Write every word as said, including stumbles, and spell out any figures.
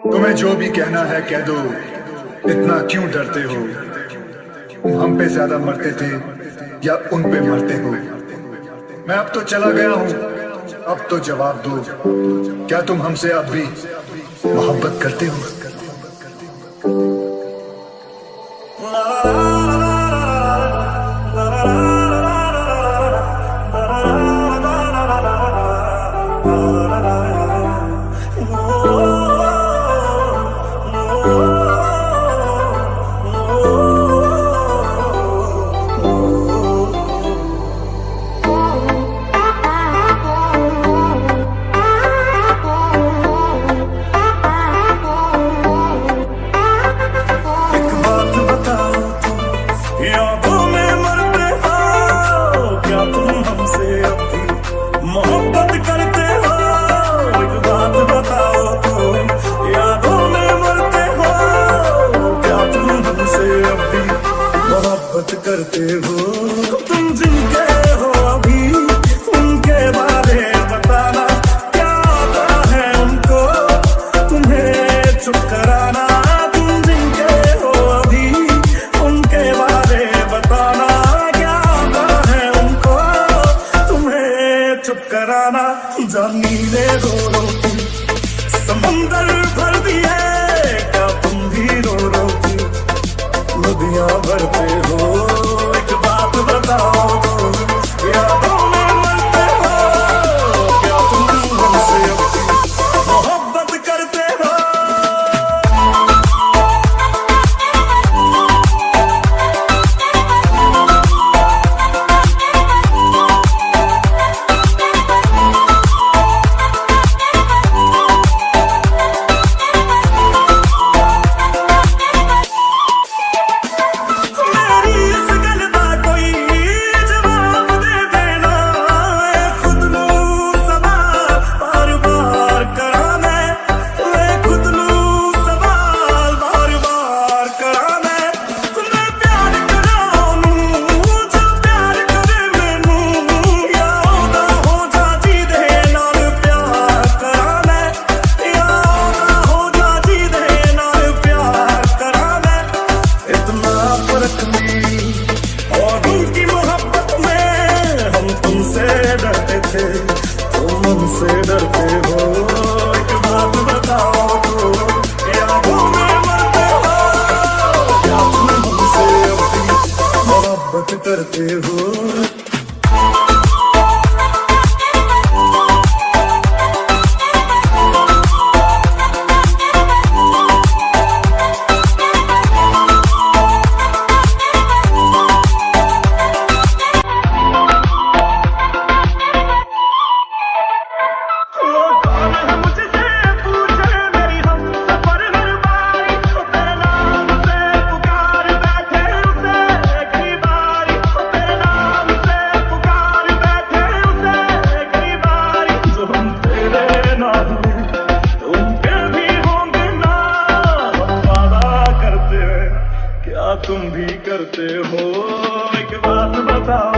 तुम्हें जो भी कहना है कह दो, इतना क्यों डरते हो? तुम हम पे ज्यादा मरते थे या उन पे मरते हो? मैं अब तो चला गया हूं, अब तो जवाब दो, क्या तुम हमसे अब भी मोहब्बत करते हो? मोहब्बत करते हो? एक बात बताओ तो, यादों में मरते हो? क्या तुम हमसे अब भी मोहब्बत करते हो? तुम जिनके हो अभी उनके बारे बताना, क्या आता है उनको तुम्हें चुप कराना? तुम जिनके हो अभी उनके बारे बताना, क्या आता है उनको तुम्हें चुप कराना? जानी ले रो रो के समंदर भर दिए, क्या तुम भी रो रो के नदियां भरते हो? एक बात बताओ तो, यादों में मरते हो? क्या तुम हमसे अब भी मोहब्बत करते हो? डरते थे तुम हमसे डरते हो? एक बात बताओ तो, यादों में मरते हो? क्या तुम हमसे अब भी मोहब्बत करते हो? तुम भी करते हो? एक बात बताओ।